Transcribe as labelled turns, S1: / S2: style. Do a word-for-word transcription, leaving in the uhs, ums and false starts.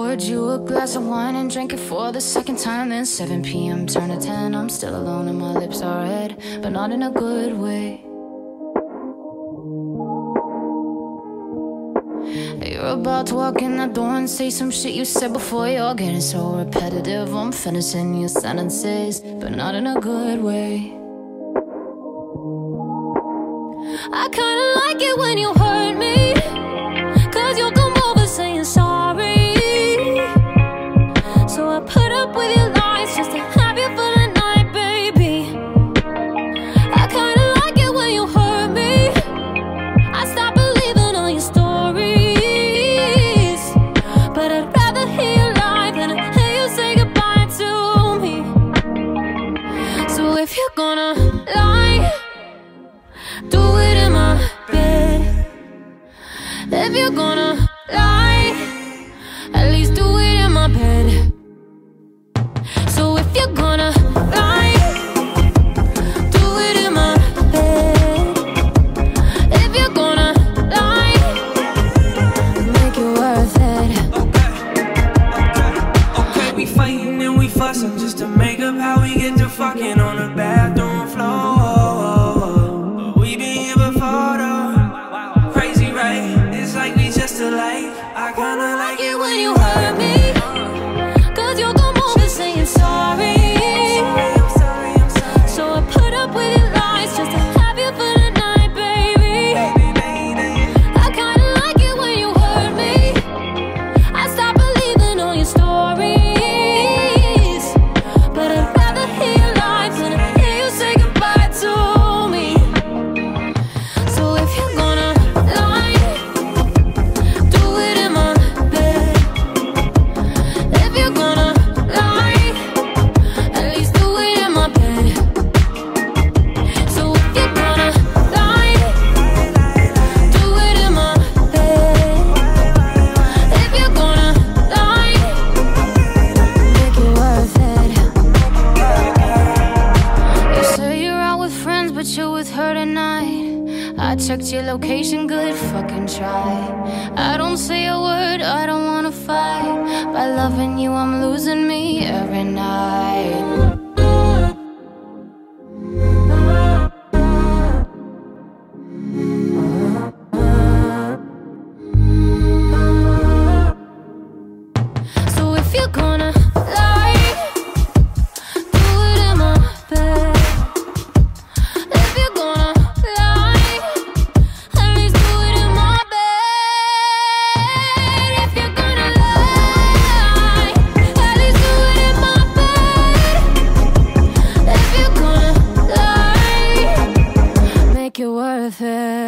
S1: poured you a glass of wine and drank it for the second time. Then seven p m turned to ten. I'm still alone and my lips are red, but not in a good way. You're about to walk in that door and say some shit you said before. You're getting so repetitive. I'm finishing your sentences, but not in a good way. I kinda like it when you hurt me, 'cause you'll come over saying sorry. So I put up with your lies just to have you for the night, baby. I kinda like it when you hurt me. I stop believing all your stories, but I'd rather hear you lie than hear you say goodbye to me. So if you're gonna lie, do it in my bed. If you're gonna lie, at least do it in my bed. So if you're gonna lie, do it in my bed. If you're gonna lie, make it worth it.
S2: Okay, okay, okay, we fighting and we fussing just to make up how we get to fucking on the bathroom floor. I kinda like it when you hurt me, 'cause you'll come over saying sorry. So I put up with your lies just to have you for the night, baby. I kinda like it when you hurt me. I stop believing all your stories, but I'd rather hear your lies than hear you say goodbye to me. So if you're gonna lie, I checked your location, good fucking try. I don't say a word, I don't wanna fight. By loving you, I'm losing me every night. So if you're gonna lie, do it in my bed. If you're gonna you're worth it.